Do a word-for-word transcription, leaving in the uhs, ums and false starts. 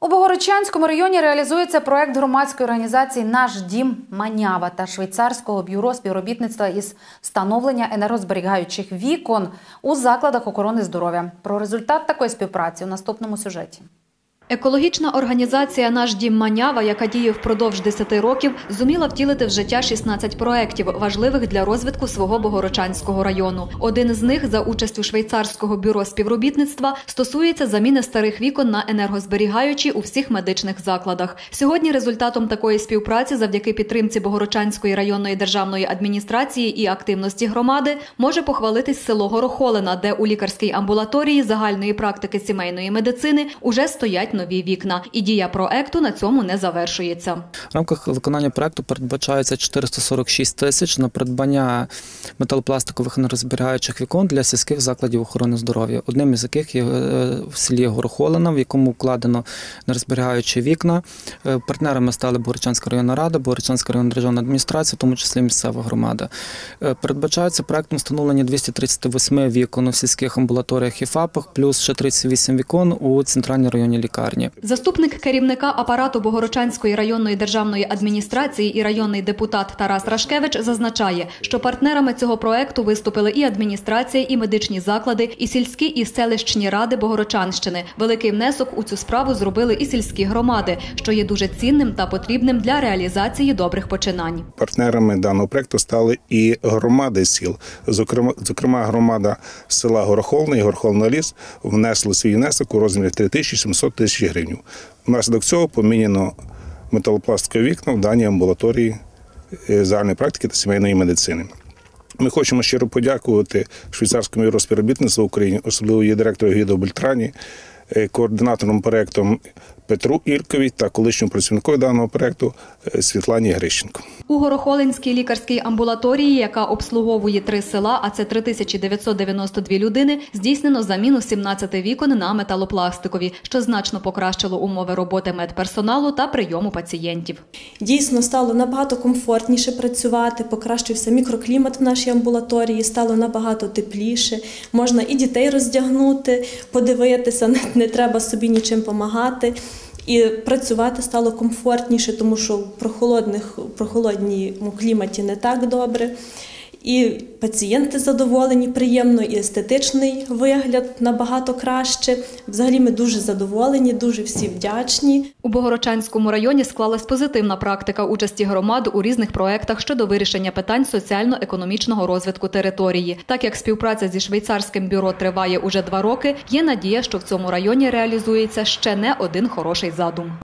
У Богородчанському районі реалізується проект громадської організації «Наш дім Манява» та швейцарського бюро співробітництва із встановлення енергозберігаючих вікон у закладах охорони здоров'я. Про результат такої співпраці у наступному сюжеті. Екологічна організація «Наш дім Манява», яка діє впродовж десяти років, зуміла втілити в життя шістнадцять проєктів, важливих для розвитку свого Богородчанського району. Один з них, за участю швейцарського бюро співробітництва, стосується заміни старих вікон на енергозберігаючі у всіх медичних закладах. Сьогодні результатом такої співпраці, завдяки підтримці Богородчанської районної державної адміністрації і активності громади, може похвалитись село Горохолина, де у лікарській амбулаторії загальної практики сімейної медицини уже стоять нові вікна. І дія проекту на цьому не завершується. В рамках виконання проекту передбачається чотириста сорок шість тисяч на придбання металопластикових енергозберігаючих вікон для сільських закладів охорони здоров'я. Одним із яких є в селі Горохолина, в якому вкладено енергозберігаючі вікна. Партнерами стали Богородчанська районна рада, Богородчанська районна державна адміністрація, в тому числі місцева громада. Передбачається проектом встановлення двохсот тридцяти восьми вікон у сільських амбулаторіях і ФАПах, плюс ще тридцять вісім вікон у центральній районній лікарні. Заступник керівника апарату Богородчанської районної державної адміністрації і районний депутат Тарас Рашкевич зазначає, що партнерами цього проекту виступили і адміністрація, і медичні заклади, і сільські, і селищні ради Богородчанщини. Великий внесок у цю справу зробили і сільські громади, що є дуже цінним та потрібним для реалізації добрих починань. Партнерами даного проекту стали і громади сіл. Зокрема, зокрема громада села Горохолина і Горохолина Ліс внесли свій внесок у розмірі три тисячі сімсот тисяч гривень. Внаслідок цього поміняно металопластикові вікна в даній амбулаторії загальної практики та сімейної медицини. Ми хочемо щиро подякувати швейцарському бюро співробітництва України, особливо її директору Гідо Бельтрані, координатором проекту Петру Ількові та колишньому працівнику даного проекту Світлані Грищенко. У Горохолинській лікарській амбулаторії, яка обслуговує три села, а це три тисячі дев'ятсот дев'яносто дві людини, здійснено заміну сімнадцяти вікон на металопластикові, що значно покращило умови роботи медперсоналу та прийому пацієнтів. Дійсно, стало набагато комфортніше працювати, покращився мікроклімат в нашій амбулаторії, стало набагато тепліше, можна і дітей роздягнути, подивитися, не треба собі нічим допомагати. І працювати стало комфортніше, тому що в прохолодних, прохолодному кліматі не так добре. І пацієнти задоволені, приємно, і естетичний вигляд набагато краще. Взагалі ми дуже задоволені, дуже всі вдячні. У Богородчанському районі склалась позитивна практика участі громад у різних проєктах щодо вирішення питань соціально-економічного розвитку території. Так як співпраця зі швейцарським бюро триває уже два роки, є надія, що в цьому районі реалізується ще не один хороший задум.